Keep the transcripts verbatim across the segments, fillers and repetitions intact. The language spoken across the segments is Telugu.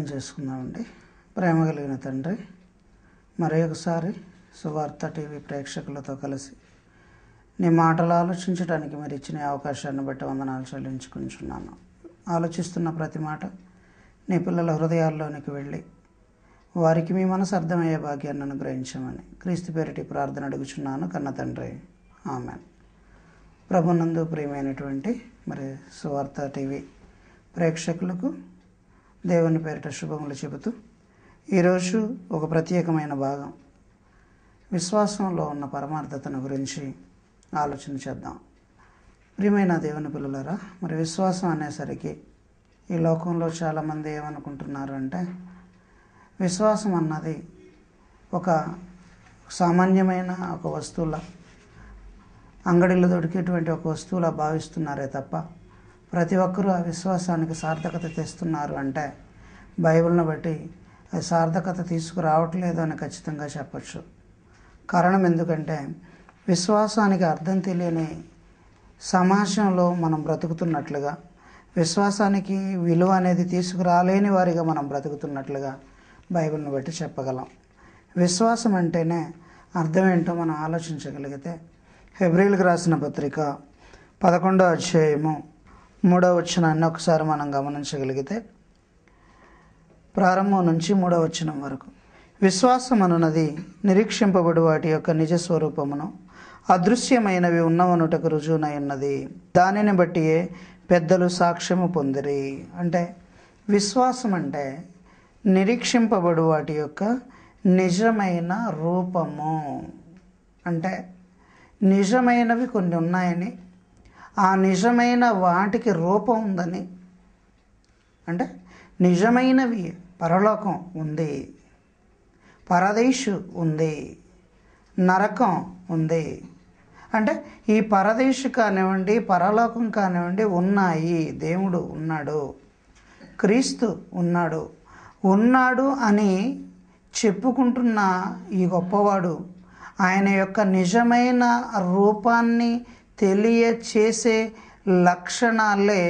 ప్రార్థన చేసుకుందామండి. ప్రేమ కలిగిన తండ్రి, మరి ఒకసారి సువార్త టీవీ ప్రేక్షకులతో కలిసి నీ మాటలు ఆలోచించడానికి మరి ఇచ్చిన అవకాశాన్ని బట్టి వందనాలు చెల్లించుకుంటున్నాను. ఆలోచిస్తున్న ప్రతి మాట నీ పిల్లల హృదయాల్లోనికి వెళ్ళి వారికి మీ మనసు అర్థమయ్యే భాగ్యాన్ని అనుగ్రహించమని క్రీస్తు పేరిటి ప్రార్థన అడుగుచున్నాను కన్న తండ్రి, ఆమెన్. ప్రభునందు ప్రియమైనటువంటి మరి సువార్త టీవీ ప్రేక్షకులకు దేవుని పేరిట శుభములు చెబుతూ ఈరోజు ఒక ప్రత్యేకమైన భాగం విశ్వాసంలో ఉన్న పరమార్థతను గురించి ఆలోచన చేద్దాం. ప్రియమైన దేవుని పిల్లలారా, మరి విశ్వాసం అనేసరికి ఈ లోకంలో చాలామంది ఏమనుకుంటున్నారు అంటే విశ్వాసం అన్నది ఒక సామాన్యమైన ఒక వస్తువుల అంగడిలో దొరికేటువంటి ఒక వస్తువులా భావిస్తున్నారే తప్ప ప్రతి ఒక్కరూ ఆ విశ్వాసానికి సార్థకత తెస్తున్నారు అంటే బైబిల్ని బట్టి అది సార్థకత తీసుకురావట్లేదు అని ఖచ్చితంగా చెప్పచ్చు. కారణం ఎందుకంటే విశ్వాసానికి అర్థం తెలియని సమాజంలో మనం బ్రతుకుతున్నట్లుగా, విశ్వాసానికి విలువ అనేది తీసుకురాలేని వారిగా మనం బ్రతుకుతున్నట్లుగా బైబిల్ని బట్టి చెప్పగలం. విశ్వాసం అంటేనే అర్థం ఏంటో మనం ఆలోచించగలిగితే హెబ్రీయులకు రాసిన పత్రిక పదకొండో అధ్యాయము మూడో వచనాన్ని ఒకసారి మనం గమనించగలిగితే ప్రారంభం నుంచి మూడో వచనం వరకు, విశ్వాసం అనున్నది నిరీక్షింపబడు వాటి యొక్క నిజ స్వరూపమును అదృశ్యమైనవి ఉన్నవనుటకు రుజువునై ఉన్నది, దానిని బట్టియే పెద్దలు సాక్ష్యము పొందిరి. అంటే విశ్వాసం అంటే నిరీక్షింపబడు వాటి యొక్క నిజమైన రూపము. అంటే నిజమైనవి కొన్ని ఉన్నాయని, ఆ నిజమైన వాటికి రూపం ఉందని, అంటే నిజమైనవి పరలోకం ఉంది, పరదేశు ఉంది, నరకం ఉంది. అంటే ఈ పరదేశు కానివ్వండి, పరలోకం కానివ్వండి ఉన్నాయి. దేవుడు ఉన్నాడు, క్రీస్తు ఉన్నాడు ఉన్నాడు అని చెప్పుకుంటున్న ఈ గొప్పవాడు ఆయన యొక్క నిజమైన రూపాన్ని తెలియచేసే లక్షణాలే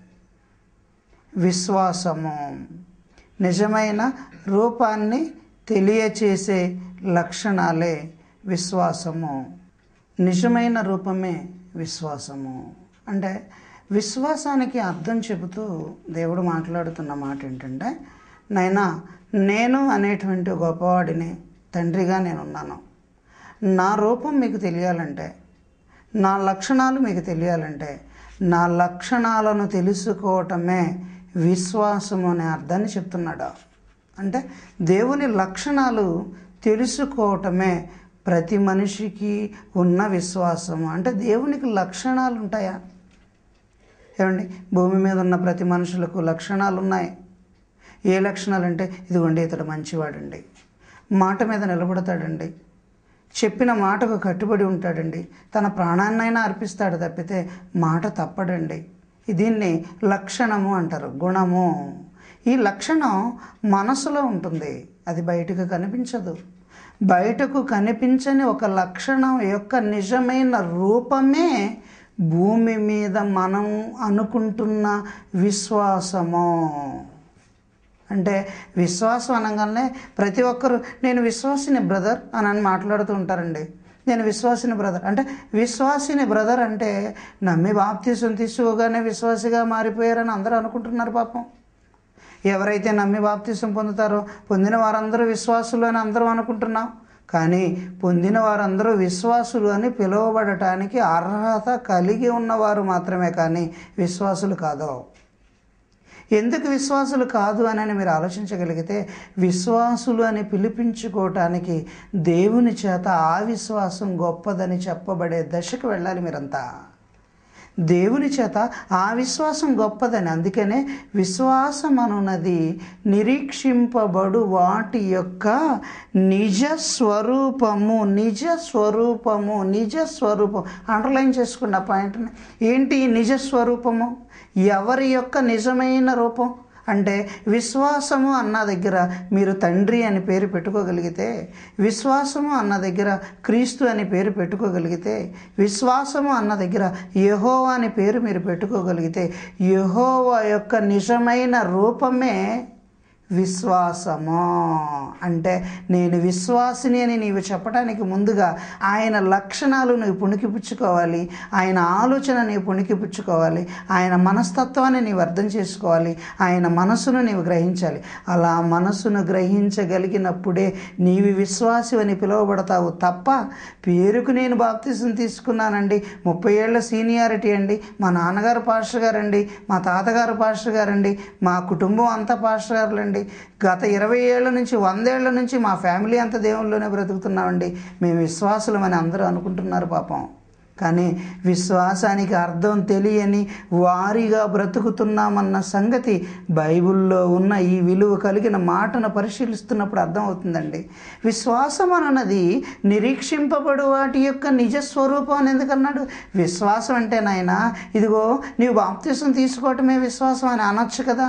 విశ్వాసము. నిజమైన రూపాన్ని తెలియచేసే లక్షణాలే విశ్వాసము. నిజమైన రూపమే విశ్వాసము. అంటే విశ్వాసానికి అర్థం చెబుతూ దేవుడు మాట్లాడుతున్న మాట ఏంటంటే, నైనా నేను అనేటువంటి గొప్పవాడిని తండ్రిగా నేనున్నాను. నా రూపం మీకు తెలియాలంటే, నా లక్షణాలు మీకు తెలియాలంటే, నా లక్షణాలను తెలుసుకోవటమే విశ్వాసము అనే అర్థాన్ని చెప్తున్నాడు. అంటే దేవుని లక్షణాలు తెలుసుకోవటమే ప్రతి మనిషికి ఉన్న విశ్వాసము. అంటే దేవునికి లక్షణాలు ఉంటాయా? ఏమండి, భూమి మీద ఉన్న ప్రతి మనుషులకు లక్షణాలు ఉన్నాయి. ఏ లక్షణాలు అంటే, ఇదిగోండి ఇతడు మంచివాడండి, మాట మీద నిలబడతాడండి, చెప్పిన మాటకు కట్టుబడి ఉంటాడండి, తన ప్రాణాన్నైనా అర్పిస్తాడు తప్పితే మాట తప్పడండి. దీన్ని లక్షణము అంటారు, గుణము. ఈ లక్షణం మనసులో ఉంటుంది, అది బయటకు కనిపించదు. బయటకు కనిపించని ఒక లక్షణం యొక్క నిజమైన రూపమే భూమి మీద మనం అనుకుంటున్న విశ్వాసము. అంటే విశ్వాసం అనగానే ప్రతి ఒక్కరు నేను విశ్వాసిని బ్రదర్ అని అని మాట్లాడుతూ ఉంటారండి. నేను విశ్వాసిని బ్రదర్ అంటే, విశ్వాసిని బ్రదర్ అంటే నమ్మి బాప్తీసం తీసుకోగానే విశ్వాసిగా మారిపోయారని అందరూ అనుకుంటున్నారు. పాపం, ఎవరైతే నమ్మి బాప్తీసం పొందుతారో పొందిన వారందరూ విశ్వాసులు అని అందరూ అనుకుంటున్నాం. కానీ పొందిన వారందరూ విశ్వాసులు అని పిలువబడటానికి అర్హత కలిగి ఉన్నవారు మాత్రమే, కానీ విశ్వాసులు కాదు. ఎందుకు విశ్వాసులు కాదు అని మీరు ఆలోచించగలిగితే, విశ్వాసులు అని పిలిపించుకోవటానికి దేవుని చేత ఆ విశ్వాసం గొప్పదని చెప్పబడే దశకు వెళ్ళాలి మీరంతా. దేవుని చేత ఆ విశ్వాసం గొప్పదని. అందుకనే విశ్వాసం అనున్నది నిరీక్షింపబడు వాటి యొక్క నిజ స్వరూపము. నిజ స్వరూపము నిజ స్వరూపం అండర్లైన్ చేసుకున్న పాయింట్ని ఏంటి? నిజ స్వరూపము ఎవరి యొక్క నిజమైన రూపం అంటే, విశ్వాసము అన్న దగ్గర మీరు తండ్రి అని పేరు పెట్టుకోగలిగితే, విశ్వాసము అన్న దగ్గర క్రీస్తు అని పేరు పెట్టుకోగలిగితే, విశ్వాసము అన్న దగ్గర యెహోవా అని పేరు మీరు పెట్టుకోగలిగితే, యెహోవా యొక్క నిజమైన రూపమే విశ్వాసము. అంటే నేను విశ్వాసిని అని నీవు చెప్పడానికి ముందుగా ఆయన లక్షణాలు నువ్వు పుణికిపుచ్చుకోవాలి, ఆయన ఆలోచన నీవు పుణికిపుచ్చుకోవాలి, ఆయన మనస్తత్వాన్ని నీవు అర్థం చేసుకోవాలి, ఆయన మనసును నీవు గ్రహించాలి. అలా మనసును గ్రహించగలిగినప్పుడే నీవు విశ్వాసి అని పిలువబడతావు తప్ప పేరుకు నేను బాప్తిసం తీసుకున్నానండి, ముప్పై ఏళ్ళ సీనియారిటీ అండి, మా నాన్నగారు పాస్టర్ గారండి, మా తాతగారు పాస్టర్ గారండి, మా కుటుంబం అంతా పాస్టర్ గారులండి, గత ఇరవై ఏళ్ళ నుంచి వందేళ్ల నుంచి మా ఫ్యామిలీ అంతా దేవుళ్ళలోనే బ్రతుకుతున్నామండి, మేము విశ్వాసులమని అందరూ అనుకుంటున్నారు పాపం. కానీ విశ్వాసానికి అర్థం తెలియని వారిగా బ్రతుకుతున్నామన్న సంగతి బైబిల్లో ఉన్న ఈ విలువ కలిగిన మాటను పరిశీలిస్తున్నప్పుడు అర్థమవుతుందండి. విశ్వాసం అన్నది నిరీక్షింపబడు వాటి యొక్క నిజస్వరూపం అని ఎందుకన్నాడు? విశ్వాసం అంటే నాయన ఇదిగో నీవు బాప్తిసం తీసుకోవటమే విశ్వాసం అని అనొచ్చు కదా,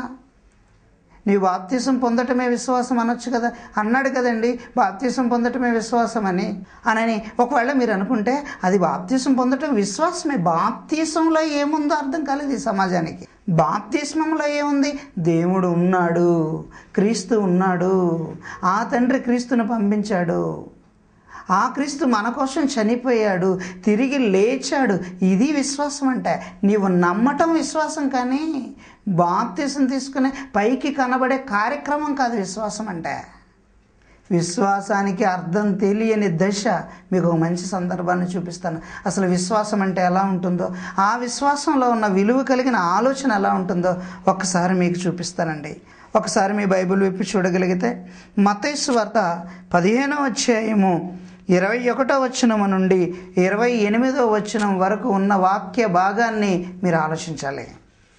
నీవు బాప్తిసం పొందటమే విశ్వాసం అనొచ్చు కదా, అన్నాడు కదండి బాప్తిసం పొందటమే విశ్వాసం అని అనని ఒకవేళ మీరు అనుకుంటే అది బాప్తిసం పొందటం విశ్వాసమే. బాప్తిసంలో ఏముందో అర్థం కాలేదు ఈ సమాజానికి. బాప్తిస్మంలో ఏముంది? దేవుడు ఉన్నాడు, క్రీస్తు ఉన్నాడు, ఆ తండ్రి క్రీస్తును పంపించాడు, ఆ క్రీస్తు మన కోసం చనిపోయాడు, తిరిగి లేచాడు, ఇది విశ్వాసం అంటే. నీవు నమ్మటం విశ్వాసం, కానీ బాప్తిసం తీసుకునే పైకి కనబడే కార్యక్రమం కాదు విశ్వాసం అంటే. విశ్వాసానికి అర్థం తెలియని దశ మీకు ఒక మంచి సందర్భాన్ని చూపిస్తాను. అసలు విశ్వాసం అంటే ఎలా ఉంటుందో, ఆ విశ్వాసంలో ఉన్న విలువ కలిగిన ఆలోచన ఎలా ఉంటుందో ఒక్కసారి మీకు చూపిస్తానండి. ఒకసారి మీ బైబిల్ విప్పి చూడగలిగితే మత్తయి సువార్త పదిహేనవ అధ్యాయము ఇరవై ఒకటో వచనం నుండి ఇరవై ఎనిమిదో వచనం వరకు ఉన్న వాక్య భాగాన్ని మీరు ఆలోచించాలి.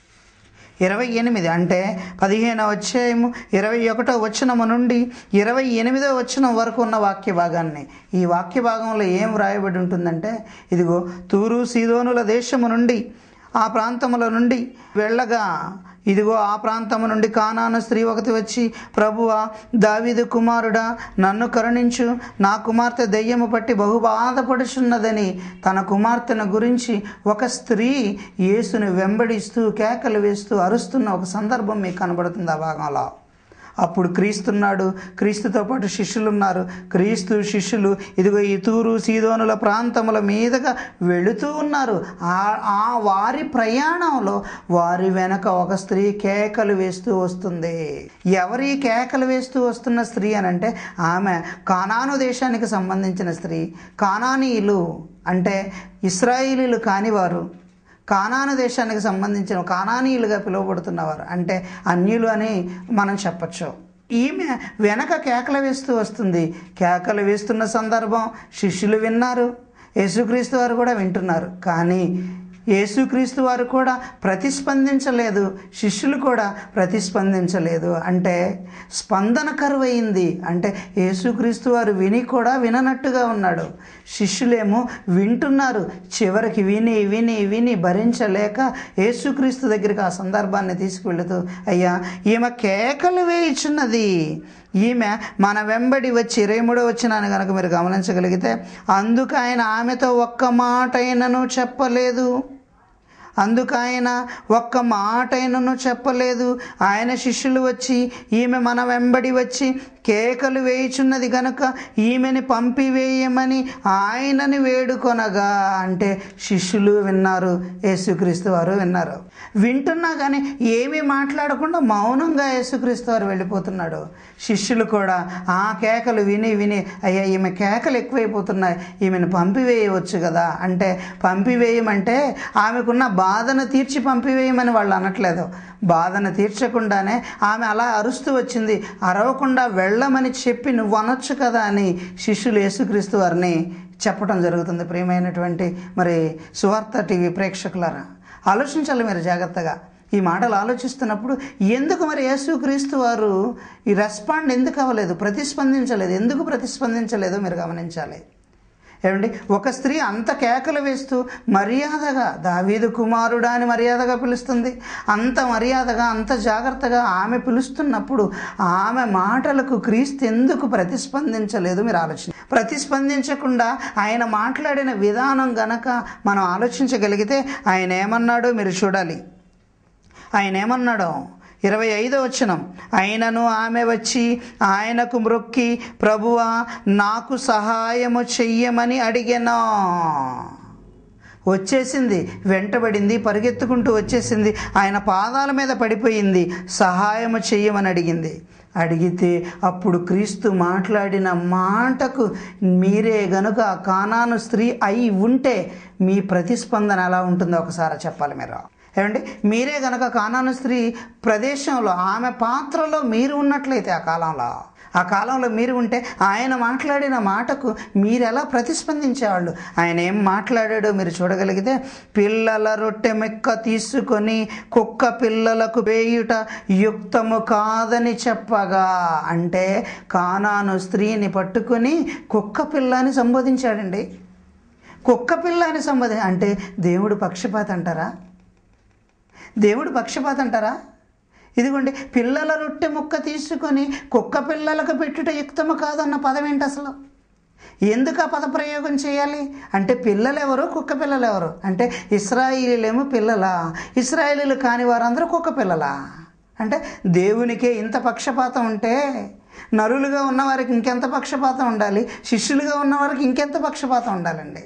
ఇరవై ఎనిమిది అంటే పదిహేనవ అధ్యాయము ఇరవై ఒకటో వచనము నుండి ఇరవై ఎనిమిదో వచనం వరకు ఉన్న వాక్య భాగాన్ని. ఈ వాక్య భాగంలో ఏం వ్రాయబడి ఉంటుందంటే, ఇదిగో తూరు సీదోనుల దేశము నుండి ఆ ప్రాంతముల నుండి వెళ్ళగా ఇదిగో ఆ ప్రాంతము నుండి కానాను స్త్రీ ఒకటి వచ్చి, ప్రభువా దావీదు కుమారుడా నన్ను కరుణించు, నా కుమార్తె దెయ్యము పట్టి బహు బాధపడుచున్నదని తన కుమార్తెను గురించి ఒక స్త్రీ యేసుని వెంబడిస్తూ కేకలు వేస్తూ అరుస్తున్న ఒక సందర్భం మీకు కనబడుతుంది ఆ భాగంలో. అప్పుడు క్రీస్తున్నాడు, క్రీస్తుతో పాటు శిష్యులు ఉన్నారు. క్రీస్తు శిష్యులు ఇదిగో ఈ తూరు సీదోనుల ప్రాంతముల మీదుగా వెళుతూ ఉన్నారు. ఆ వారి ప్రయాణంలో వారి వెనక ఒక స్త్రీ కేకలు వేస్తూ వస్తుంది. ఎవరి కేకలు వేస్తూ వస్తున్న స్త్రీ అని అంటే ఆమె కానాను దేశానికి సంబంధించిన స్త్రీ. కానానీయులు అంటే ఇశ్రాయేలీలు కానివారు, కానాను దేశానికి సంబంధించిన కానానీయులుగా పిలువబడుతున్నవారు, అంటే అన్యులు అని మనం చెప్పచ్చు. ఈమె వెనక కేకలు వేస్తూ వస్తుంది. కేకలు వేస్తున్న సందర్భం శిష్యులు విన్నారు, యేసుక్రీస్తు వారు కూడా వింటున్నారు. కానీ యేసుక్రీస్తు వారు కూడా ప్రతిస్పందించలేదు, శిష్యులు కూడా ప్రతిస్పందించలేదు. అంటే స్పందన కరువైంది. అంటే యేసుక్రీస్తు వారు విని కూడా విననట్టుగా ఉన్నాడు, శిష్యులేమో వింటున్నారు. చివరికి విని విని విని భరించలేక యేసుక్రీస్తు దగ్గరికి ఆ సందర్భాన్ని తీసుకువెళుతూ, అయ్యా ఈమె కేకలు వేయుచున్నది, ఈమె మన వెంబడి వచ్చి ఇరవై మూడో వచనాన్ని కనుక మీరు గమనించగలిగితే, అందుకు ఆయన ఆమెతో ఒక్క మాట అయినను చెప్పలేదు, అందుకు ఆయన ఒక్క మాట అయినను చెప్పలేదు. ఆయన శిష్యులు వచ్చి ఈమె మన వెంబడి వచ్చి కేకలు వేయుచున్నది కనుక ఈమెని పంపివేయమని ఆయనని వేడుకొనగా, అంటే శిష్యులు విన్నారు, యేసుక్రీస్తు వారు విన్నారు. వింటున్నా కానీ ఏమీ మాట్లాడకుండా మౌనంగా యేసుక్రీస్తు వారు వెళ్ళిపోతున్నాడు. శిష్యులు కూడా ఆ కేకలు విని విని అయ్యా ఈమె కేకలు ఎక్కువైపోతున్నాయి, ఈమెను పంపివేయవచ్చు కదా. అంటే పంపివేయమంటే ఆమెకున్న బాధను తీర్చి పంపివేయమని వాళ్ళు అనట్లేదు. బాధను తీర్చకుండానే ఆమె అలా అరుస్తూ వచ్చింది, అరవకుండా వెళ్ళమని చెప్పి నువ్వు అనొచ్చు కదా అని శిష్యులు యేసుక్రీస్తు వారిని చెప్పడం జరుగుతుంది. ప్రియమైనటువంటి మరి సువార్త టీవీ ప్రేక్షకులారా, ఆలోచించాలి మీరు జాగ్రత్తగా. ఈ మాటలు ఆలోచిస్తున్నప్పుడు ఎందుకు మరి యేసుక్రీస్తు వారు ఈ రెస్పాండ్ ఎందుకు అవ్వలేదు, ప్రతిస్పందించలేదు, ఎందుకు ప్రతిస్పందించలేదో మీరు గమనించాలి. ఏమండి, ఒక స్త్రీ అంత కేకలు వేస్తూ మర్యాదగా దావీదు కుమారుడా అని మర్యాదగా పిలుస్తుంది. అంత మర్యాదగా అంత జాగ్రత్తగా ఆమె పిలుస్తున్నప్పుడు ఆమె మాటలకు క్రీస్తు ఎందుకు ప్రతిస్పందించలేదు మీరు ఆలోచన. ప్రతిస్పందించకుండా ఆయన మాట్లాడిన విధానం గనక మనం ఆలోచించగలిగితే ఆయన ఏమన్నాడో మీరు చూడాలి. ఆయన ఏమన్నాడో ఇరవై ఐదో వచనం, అయినను ఆమె వచ్చి ఆయనకు మ్రొక్కి, ప్రభువా నాకు సహాయము చెయ్యమని అడిగెను. వచ్చేసింది, వెంటబడింది, పరిగెత్తుకుంటూ వచ్చేసింది, ఆయన పాదాల మీద పడిపోయింది, సహాయము చెయ్యమని అడిగింది. అడిగితే అప్పుడు క్రీస్తు మాట్లాడిన మాటకు మీరే గనుక కానాను స్త్రీ అయి ఉంటే మీ ప్రతిస్పందన ఎలా ఉంటుందో ఒకసారి చెప్పాలి మీరు. ఏమండి, మీరే గనక కానాను స్త్రీ ప్రదేశంలో ఆమె పాత్రలో మీరు ఉన్నట్లయితే, ఆ కాలంలో ఆ కాలంలో మీరు ఉంటే ఆయన మాట్లాడిన మాటకు మీరు ఎలా ప్రతిస్పందించేవాళ్ళు? ఆయన ఏం మాట్లాడాడో మీరు చూడగలిగితే, పిల్లల రొట్టె మెక్క తీసుకొని కుక్క పిల్లలకు వేయుట యుక్తము కాదని చెప్పగా, అంటే కానాను స్త్రీని పట్టుకొని కుక్క పిల్ల అని సంబోధించాడండి. కుక్క పిల్ల అని సంబోధి అంటే దేవుడు పక్షపాత అంటారా? దేవుడు పక్షపాత అంటారా? ఇదిగోండి, పిల్లల రొట్టె ముక్క తీసుకొని కుక్క పిల్లలకు పెట్టుట యుక్తము కాదన్న పదం ఏంటి అసలు? ఎందుకు ఆ పద ప్రయోగం చేయాలి అంటే, పిల్లలు ఎవరు, కుక్క పిల్లలు ఎవరు అంటే, ఇశ్రాయేలీలేమో పిల్లలా, ఇశ్రాయేలీలు కాని వారందరూ కుక్క పిల్లలా? అంటే దేవునికే ఇంత పక్షపాతం ఉంటే నరులుగా ఉన్నవారికి ఇంకెంత పక్షపాతం ఉండాలి, శిష్యులుగా ఉన్నవారికి ఇంకెంత పక్షపాతం ఉండాలండి.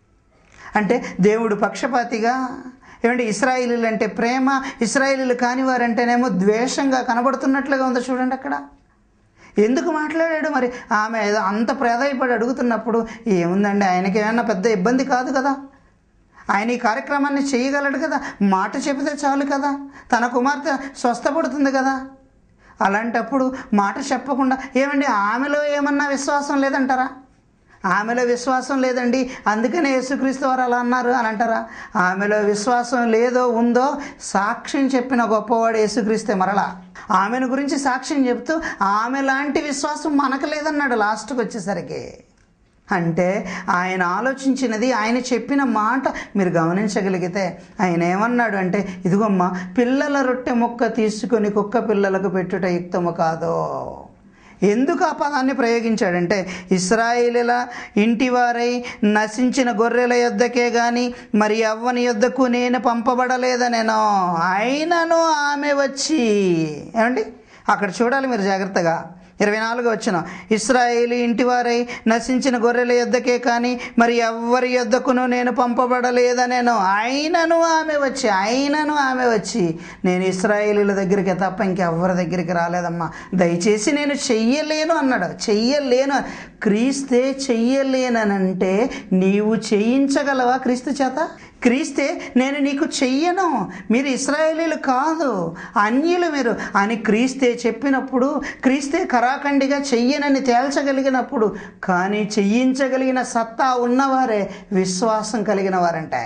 అంటే దేవుడు పక్షపాతిగా, ఏమంటే ఇశ్రాయేలీలు అంటే ప్రేమ, ఇశ్రాయేలీలు కాని వారంటేనేమో ద్వేషంగా కనబడుతున్నట్లుగా ఉందో చూడండి అక్కడ. ఎందుకు మాట్లాడాడు మరి? ఆమె అంత ప్రాధాయపడి అడుగుతున్నప్పుడు ఏముందండి, ఆయనకి ఏమన్నా పెద్ద ఇబ్బంది కాదు కదా, ఆయన ఈ కార్యక్రమాన్ని చేయగలడు కదా, మాట చెబితే చాలు కదా, తన కుమార్తె స్వస్థపడుతుంది కదా. అలాంటప్పుడు మాట చెప్పకుండా, ఏమండి ఆమెలో ఏమన్నా విశ్వాసం లేదంటారా? ఆమెలో విశ్వాసం లేదండి అందుకనే యేసుక్రీస్తు వారు అలా అన్నారు అని అంటారా? ఆమెలో విశ్వాసం లేదో ఉందో సాక్ష్యం చెప్పిన గొప్పవాడు యేసుక్రీస్తే. మరలా ఆమెను గురించి సాక్ష్యం చెప్తూ ఆమె లాంటి విశ్వాసం మనకు లేదన్నాడు లాస్ట్కి వచ్చేసరికి. అంటే ఆయన ఆలోచించినది, ఆయన చెప్పిన మాట మీరు గమనించగలిగితే ఆయన ఏమన్నాడు అంటే, ఇదిగోమ్మా పిల్లల రొట్టె ముక్క తీసుకొని కుక్క పిల్లలకు పెట్టుట యుక్తము కాదు. ఎందుకు ఆ పదాన్ని ప్రయోగించాడంటే, ఇశ్రాయేలీల ఇంటివారై నశించిన గొర్రెల యొద్దకే గాని మరి ఎవ్వని యొద్దకు నేను పంపబడలేదనేనో, అయినను ఆమె వచ్చి, ఏమండి అక్కడ చూడాలి మీరు జాగ్రత్తగా. ఇరవై నాలుగు వచ్చిన, ఇశ్రాయేలీ ఇంటివారై నశించిన గొర్రెల యొద్దకే కానీ మరి ఎవ్వరి యొద్దకును నేను పంపబడలేదనేను, అయినను ఆమె వచ్చి, అయినను ఆమె వచ్చి నేను ఇశ్రాయేలీల దగ్గరికి తప్ప ఇంకెవ్వరి దగ్గరికి రాలేదమ్మా, దయచేసి నేను చెయ్యలేను అన్నాడు. చెయ్యలేను, క్రీస్తే చెయ్యలేనంటే నీవు చేయించగలవా క్రీస్తు చేత? క్రీస్తే నేను నీకు చెయ్యను, మీరు ఇశ్రాయేలీలు కాదు అన్యులు మీరు అని క్రీస్తే చెప్పినప్పుడు, క్రీస్తే కరాఖండిగా చెయ్యనని తేల్చగలిగినప్పుడు, కానీ చెయ్యించగలిగిన సత్తా ఉన్నవారే విశ్వాసం కలిగిన వారంటే.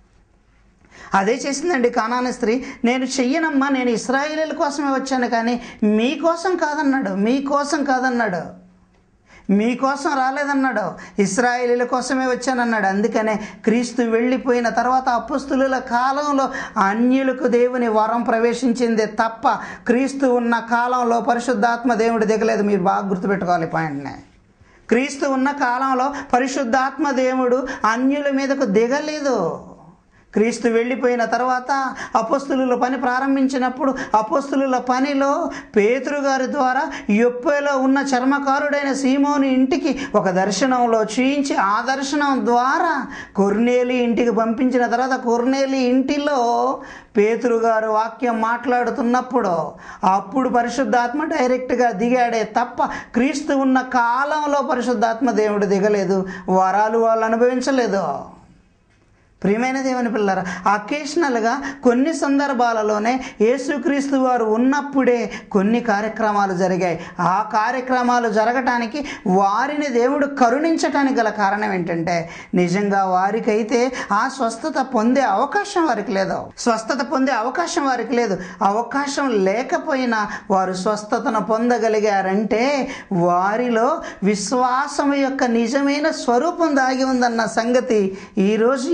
అదే చేసిందండి కానాను స్త్రీ. నేను చెయ్యనమ్మా, నేను ఇశ్రాయేలీల కోసమే వచ్చాను కానీ మీకోసం కాదన్నాడు, మీకోసం కాదన్నాడు, మీకోసం రాలేదన్నాడు, ఇశ్రాయేలీల కోసమే వచ్చానన్నాడు. అందుకనే క్రీస్తు వెళ్ళిపోయిన తర్వాత అపొస్తలుల కాలంలో అన్యులకు దేవుని వరం ప్రవేశించిందే తప్ప క్రీస్తు ఉన్న కాలంలో పరిశుద్ధాత్మ దేవుడు దిగలేదు. మీరు బాగా గుర్తుపెట్టుకోవాలి పాయింట్నే. క్రీస్తు ఉన్న కాలంలో పరిశుద్ధాత్మ దేవుడు అన్యుల మీదకు దిగలేదు. క్రీస్తు వెళ్ళిపోయిన తర్వాత అపొస్తలుల పని ప్రారంభించినప్పుడు అపొస్తలుల పనిలో పేతురు గారి ద్వారా యొప్పేలో ఉన్న చర్మకారుడైన సీమోను ఇంటికి ఒక దర్శనంలో చూయించి, ఆ దర్శనం ద్వారా కొర్నేలి ఇంటికి పంపించిన తర్వాత కొర్నేలి ఇంటిలో పేతురు గారు వాక్యం మాట్లాడుతున్నప్పుడు అప్పుడు పరిశుద్ధాత్మ డైరెక్ట్గా దిగాడే తప్ప క్రీస్తు ఉన్న కాలంలో పరిశుద్ధాత్మ దేవుడు దిగలేదు, వరాలు వాళ్ళు అనుభవించలేదు. ప్రియమైన దేవుని పిల్లరా, అకేషనల్గా కొన్ని సందర్భాలలోనే యేసుక్రీస్తు వారు ఉన్నప్పుడే కొన్ని కార్యక్రమాలు జరిగాయి. ఆ కార్యక్రమాలు జరగటానికి వారిని దేవుడు కరుణించటానికి గల కారణం ఏంటంటే, నిజంగా వారికైతే ఆ స్వస్థత పొందే అవకాశం వారికి లేదు, స్వస్థత పొందే అవకాశం వారికి లేదు. అవకాశం లేకపోయినా వారు స్వస్థతను పొందగలిగారంటే వారిలో విశ్వాసం యొక్క నిజమైన స్వరూపం దాగి ఉందన్న సంగతి ఈరోజు ఈ మాటల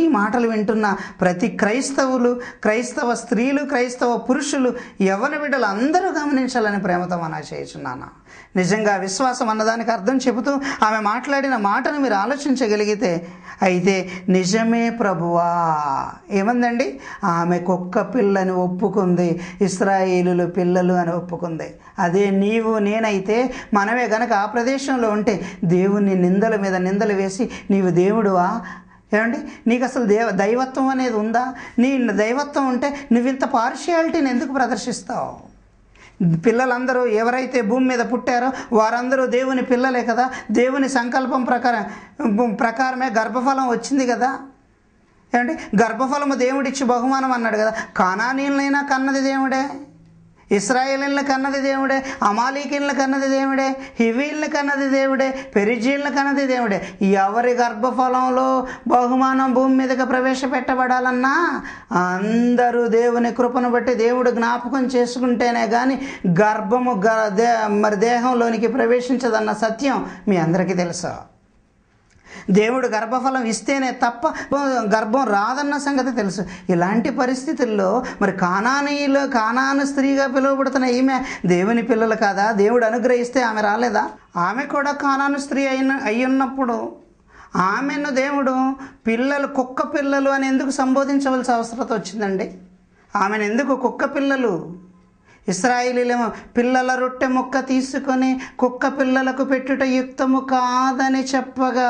మాటలు వింటున్న ప్రతి క్రైస్తవులు, క్రైస్తవ స్త్రీలు, క్రైస్తవ పురుషులు, యవ్వన బిడ్డలు అందరూ గమనించాలని ప్రేమతో మనం చేయుచున్నాను. నిజంగా విశ్వాసం అన్నదానికి అర్థం చెబుతూ ఆమె మాట్లాడిన మాటను మీరు ఆలోచించగలిగితే, అయితే నిజమే ప్రభువా ఏమందండి, ఆమె కుక్క పిల్లని ఒప్పుకుంది, ఇశ్రాయేలులు పిల్లలు అని ఒప్పుకుంది. అదే నీవు నేనైతే మనమే గనక ఆ ప్రదేశంలో ఉంటే దేవుని నిందల మీద నిందలు వేసి నీవు దేవుడువా, ఏమండి నీకు అసలు దేవ దైవత్వం అనేది ఉందా, నీ దైవత్వం ఉంటే నువ్వు ఇంత పార్షియాలిటీని ఎందుకు ప్రదర్శిస్తావు? పిల్లలందరూ ఎవరైతే భూమి మీద పుట్టారో వారందరూ దేవుని పిల్లలే కదా, దేవుని సంకల్పం ప్రకారం ప్రకారమే గర్భఫలం వచ్చింది కదా. ఏమండి గర్భఫలము దేవుడిచ్చి బహుమానం అన్నాడు కదా. కానానీయులైనా కన్నది దేవుడే, ఇశ్రాయేలీయులను కన్నది దేవుడే, అమాలీకీయులను కన్నది దేవుడే, హివీయులను కన్నది దేవుడే, పెరిజీయులను కన్నది దేవుడే. ఎవరి గర్భఫలంలో బహుమానం భూమి మీదకి ప్రవేశపెట్టబడాలన్నా అందరూ దేవుని కృపను బట్టి దేవుడు జ్ఞాపకం చేసుకుంటేనే కానీ గర్భము దే మరి దేహంలోనికి ప్రవేశించదన్న సత్యం మీ అందరికీ తెలుసా? దేవుడు గర్భఫలం ఇస్తేనే తప్ప గర్భం రాదన్న సంగతి తెలుసు. ఇలాంటి పరిస్థితుల్లో మరి కానానీయులు, కానాను స్త్రీగా పిలువబడుతున్న ఈమె దేవుని పిల్లలు కాదా? దేవుడు అనుగ్రహిస్తే ఆమె రాలేదా? ఆమె కూడా కానాను స్త్రీ అయిన అయ్యున్నప్పుడు ఆమెను దేవుడు పిల్లలు కుక్క పిల్లలు అని ఎందుకు సంబోధించవలసిన అవసరత వచ్చిందండి? ఆమెను ఎందుకు కుక్క పిల్లలు? ఇశ్రాయేలీయులేమో పిల్లల రొట్టె ముక్క తీసుకొని కుక్క పిల్లలకు పెట్టుట యుక్తము కాదని చెప్పగా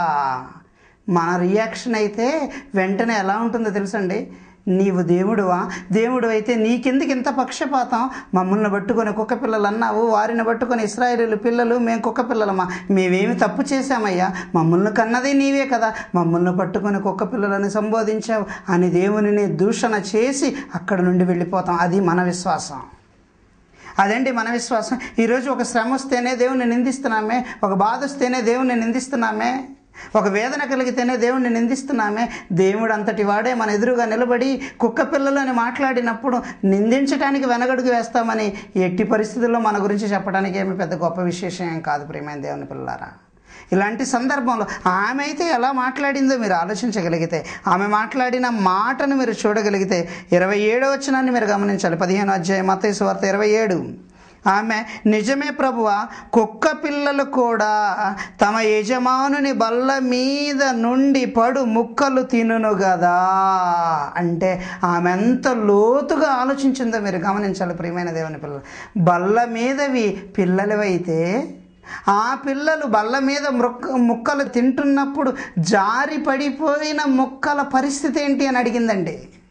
మన రియాక్షన్ అయితే వెంటనే ఎలా ఉంటుందో తెలుసండి. నీవు దేవుడువా? దేవుడు అయితే నీకెందుకు ఇంత పక్షపాతం? మమ్మల్ని పట్టుకొని కుక్క పిల్లలు అన్నావు, వారిని పట్టుకొని ఇశ్రాయేలీయుల పిల్లలు మేము కుక్క పిల్లలమా? మేమేమి తప్పు చేశామయ్యా? మమ్మల్ని కన్నది నీవే కదా, మమ్మల్ని పట్టుకొని కుక్క పిల్లలని సంబోధించావు అని దేవునిని దూషణ చేసి అక్కడ నుండి వెళ్ళిపోతాం. అది మన విశ్వాసం. అదండి మన విశ్వాసం. ఈరోజు ఒక శ్రమ వస్తేనే దేవుణ్ణి నిందిస్తున్నామే, ఒక బాధ వస్తేనే దేవుణ్ణి నిందిస్తున్నామే, ఒక వేదన కలిగితేనే దేవుణ్ణి నిందిస్తున్నామే. దేవుడు అంతటి వాడే మన ఎదురుగా నిలబడి కుక్క పిల్లలు అని మాట్లాడినప్పుడు నిందించడానికి వెనగడుగు వేస్తామని ఎట్టి పరిస్థితుల్లో మన గురించి చెప్పడానికి ఏమి పెద్ద గొప్ప విశేషం ఏం కాదు ప్రియమైన దేవుని పిల్లలారా. ఇలాంటి సందర్భంలో ఆమె అయితే ఎలా మాట్లాడిందో మీరు ఆలోచించగలిగితే, ఆమె మాట్లాడిన మాటను మీరు చూడగలిగితే ఇరవై ఏడో వచనాన్ని మీరు గమనించాలి. పదిహేను అధ్యాయం మత్తయి సువార్త ఇరవై ఏడు. ఆమె నిజమే ప్రభువా, కుక్క పిల్లలు కూడా తమ యజమానుని బల్ల మీద నుండి పడు ముక్కలు తినును కదా. అంటే ఆమె ఎంత లోతుగా ఆలోచించిందో మీరు గమనించాలి ప్రియమైన దేవుని పిల్లలు. బల్ల మీదవి పిల్లలవైతే ఆ పిల్లలు బల్ల మీద ముక్క ముక్కలు తింటున్నప్పుడు జారి పడిపోయిన ముక్కల పరిస్థితి ఏంటి అని అడిగిందండి.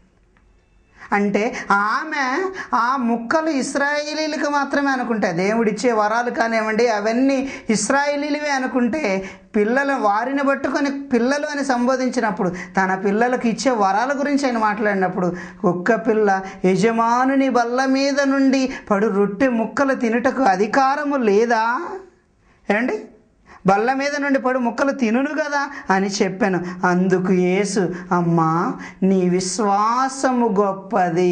అంటే ఆమె ఆ ముక్కలు ఇశ్రాయేలీలకు మాత్రమే అనుకుంటే, దేవుడిచ్చే వరాలు కానివ్వండి అవన్నీ ఇశ్రాయేలీలవే అనుకుంటే, పిల్లలు వారిని పట్టుకొని పిల్లలు అని సంబోధించినప్పుడు తన పిల్లలకు ఇచ్చే వరాల గురించి ఆయన మాట్లాడినప్పుడు కుక్క పిల్ల యజమానుని బల్ల మీద నుండి పడు రొట్టె ముక్కలు తినుటకు అధికారము లేదా? ఏమండి బల్ల మీద నుండి పడు ముక్కలు తినును కదా అని చెప్పాను. అందుకు యేసు, అమ్మా నీ విశ్వాసము గొప్పది.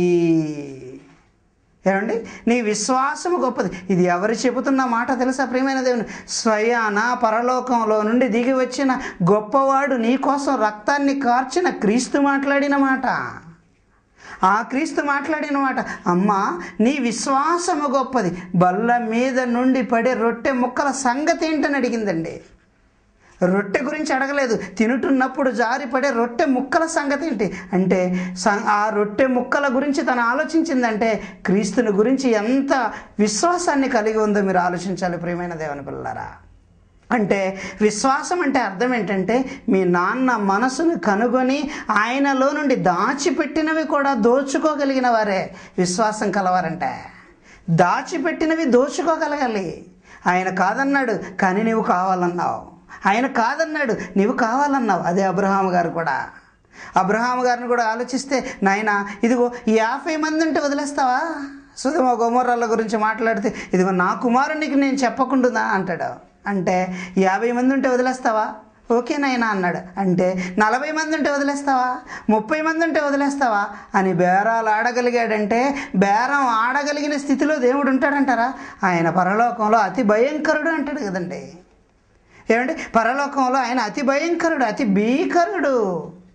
ఏమండి నీ విశ్వాసము గొప్పది. ఇది ఎవరు చెబుతున్న మాట తెలుసా ప్రియమైన దేవుని? స్వయాన పరలోకంలో నుండి దిగి వచ్చిన గొప్పవాడు నీ కోసం రక్తాన్ని కార్చిన క్రీస్తు మాట్లాడిన మాట. ఆ క్రీస్తు మాట్లాడిన మాట, అమ్మా నీ విశ్వాసము గొప్పది. బల్ల మీద నుండి పడే రొట్టె ముక్కల సంగతి ఏంటని అడిగిందండి. రొట్టె గురించి అడగలేదు, తినుటున్నప్పుడు జారి పడే రొట్టె ముక్కల సంగతి ఏంటి అంటే ఆ రొట్టె ముక్కల గురించి తను ఆలోచించిందంటే క్రీస్తుని గురించి ఎంత విశ్వాసాన్ని కలిగి ఉందో మీరు ఆలోచించాలి ప్రియమైన దేవుని పిల్లలారా. అంటే విశ్వాసం అంటే అర్థం ఏంటంటే మీ నాన్న మనసును కనుగొని ఆయనలో నుండి దాచిపెట్టినవి కూడా దోచుకోగలిగిన వారే విశ్వాసం కలవారంటే. దాచిపెట్టినవి దోచుకోగలగాలి. ఆయన కాదన్నాడు కానీ నీవు కావాలన్నావు, ఆయన కాదన్నాడు నీవు కావాలన్నావు. అదే అబ్రహాము గారు కూడా. అబ్రహాము గారిని కూడా ఆలోచిస్తే, నాయనా ఇదిగో యాభై మంది ఉంటే వదిలేస్తావా? సొదొమ గొమొర్రాల గురించి మాట్లాడితే ఇదిగో నా కుమారునికి నేను చెప్పకుండా అంటాడు. అంటే యాభై మంది ఉంటే వదిలేస్తావా? ఓకేనైనా అన్నాడు. అంటే నలభై మంది ఉంటే వదిలేస్తావా? ముప్పై మంది ఉంటే వదిలేస్తావా అని బేరాలు ఆడగలిగాడంటే, బేరం ఆడగలిగిన స్థితిలో దేవుడు ఉంటాడంటారా? ఆయన పరలోకంలో అతి భయంకరుడు అంటాడు కదండి. ఏమండి పరలోకంలో ఆయన అతి భయంకరుడు, అతి భీకరుడు.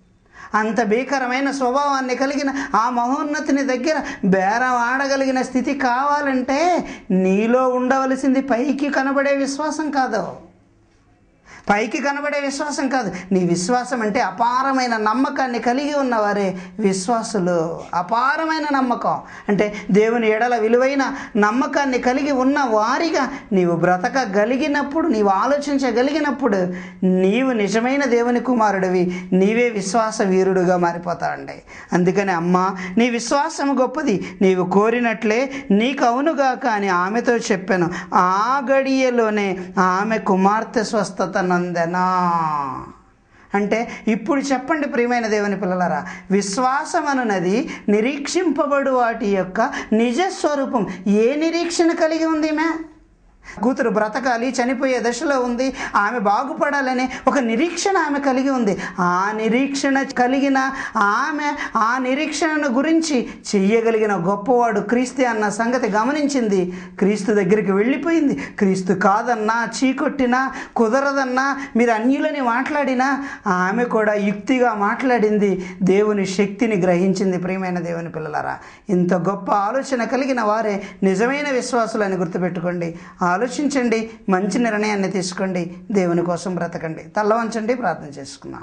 అంత భీకరమైన స్వభావాన్ని కలిగిన ఆ మహోన్నతిని దగ్గర బేరం ఆడగలిగిన స్థితి కావాలంటే నీలో ఉండవలసింది పైకి కనబడే విశ్వాసం కాదు, పైకి కనబడే విశ్వాసం కాదు. నీ విశ్వాసం అంటే అపారమైన నమ్మకాన్ని కలిగి ఉన్నవారే విశ్వాసులు. అపారమైన నమ్మకం అంటే దేవుని ఎడల విలువైన నమ్మకాన్ని కలిగి ఉన్న వారిగా నీవు బ్రతకగలిగినప్పుడు, నీవు ఆలోచించగలిగినప్పుడు నీవు నిజమైన దేవుని కుమారుడివి, నీవే విశ్వాస వీరుడుగా మారిపోతావండి. అందుకని అమ్మా, నీ విశ్వాసం గొప్పది, నీవు కోరినట్లే నీకు అవునుగాక అని ఆమెతో చెప్పాను. ఆ గడియలోనే ఆమె కుమార్తె స్వస్థత నందెనా. అంటే ఇప్పుడు చెప్పండి ప్రియమైన దేవుని పిల్లలారా, విశ్వాసం అనున్నది నిరీక్షింపబడు వాటి యొక్క నిజస్వరూపం. ఏ నిరీక్షణ కలిగి ఉంది మే? కూతురు బ్రతకాలి, చనిపోయే దశలో ఉంది, ఆమె బాగుపడాలనే ఒక నిరీక్షణ ఆమె కలిగి ఉంది. ఆ నిరీక్షణ కలిగిన ఆమె ఆ నిరీక్షణను గురించి చెయ్యగలిగిన గొప్పవాడు క్రీస్తు అన్న సంగతి గమనించింది. క్రీస్తు దగ్గరికి వెళ్ళిపోయింది. క్రీస్తు కాదన్నా, చీకొట్టినా, కుదరదన్నా, మీరు అన్యులని మాట్లాడినా ఆమె కూడా యుక్తిగా మాట్లాడింది. దేవుని శక్తిని గ్రహించింది. ప్రియమైన దేవుని పిల్లలారా, ఇంత గొప్ప ఆలోచన కలిగిన వారే నిజమైన విశ్వాసులని గుర్తుపెట్టుకోండి. ఆలోచించండి, మంచి నిర్ణయాన్ని తీసుకోండి, దేవుని కోసం బ్రతకండి. తల్ల వంచండి, ప్రార్థన చేసుకుందాం.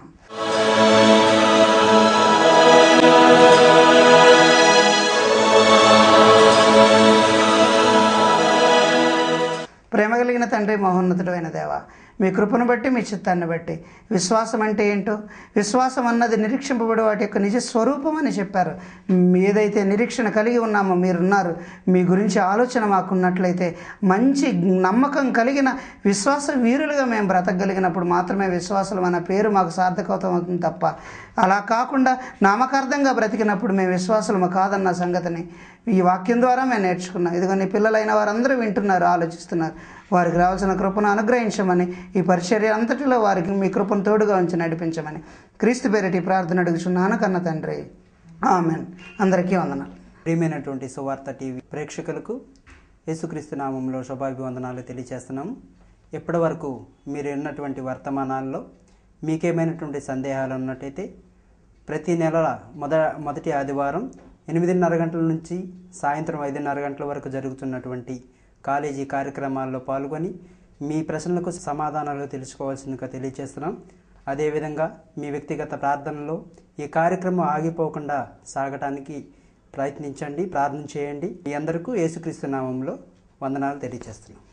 ప్రేమ కలిగిన తండ్రి, మహోన్నతుడు అయిన దేవ, మీ కృపను బట్టి, మీ చిత్తాన్ని బట్టి విశ్వాసం అంటే ఏంటో, విశ్వాసం అన్నది నిరీక్షింపబడే వాటి యొక్క నిజ స్వరూపం అని చెప్పారు. ఏదైతే నిరీక్షణ కలిగి ఉన్నామో మీరున్నారు, మీ గురించి ఆలోచన మాకున్నట్లయితే మంచి నమ్మకం కలిగిన విశ్వాస వీరులుగా మేము బ్రతకగలిగినప్పుడు మాత్రమే విశ్వాసులు మన పేరు మాకు సార్థకతం అవుతుంది తప్ప, అలా కాకుండా నామకార్థంగా బ్రతికినప్పుడు మేము విశ్వాసులము కాదన్న సంగతిని ఈ వాక్యం ద్వారా మేము నేర్చుకున్నాం. ఇదిగో నీ పిల్లలైన వారందరూ వింటున్నారు, ఆలోచిస్తున్నారు. వారికి రావాల్సిన కృపను అనుగ్రహించమని, ఈ పరిచర్య అంతటిలో వారికి మీ కృపను తోడుగా ఉంచి నడిపించమని క్రీస్తు పేరిటి ప్రార్థన అడుగుచున్నాను కన్న తండ్రి, ఆమెన్. అందరికీ వందనాలు. ప్రియమైనటువంటి సువార్త టీవీ ప్రేక్షకులకు యేసుక్రీస్తు నామంలో శుభాభివందనాలు తెలియజేస్తున్నాము. ఇప్పటి వరకు మీరు ఉన్నటువంటి వర్తమానాల్లో మీకేమైనటువంటి సందేహాలు ఉన్నట్టయితే ప్రతి నెల మొద మొదటి ఆదివారం ఎనిమిదిన్నర గంటల నుంచి సాయంత్రం ఐదున్నర గంటల వరకు జరుగుతున్నటువంటి కాలేజీ కార్యక్రమాల్లో పాల్గొని మీ ప్రశ్నలకు సమాధానాలు తెలుసుకోవాల్సిందిగా తెలియజేస్తున్నాం. అదేవిధంగా మీ వ్యక్తిగత ప్రార్థనలో ఈ కార్యక్రమం ఆగిపోకుండా సాగటానికి ప్రయత్నించండి, ప్రార్థన చేయండి. మీ అందరికీ యేసుక్రీస్తు నామంలో వందనాలు తెలియజేస్తున్నాం.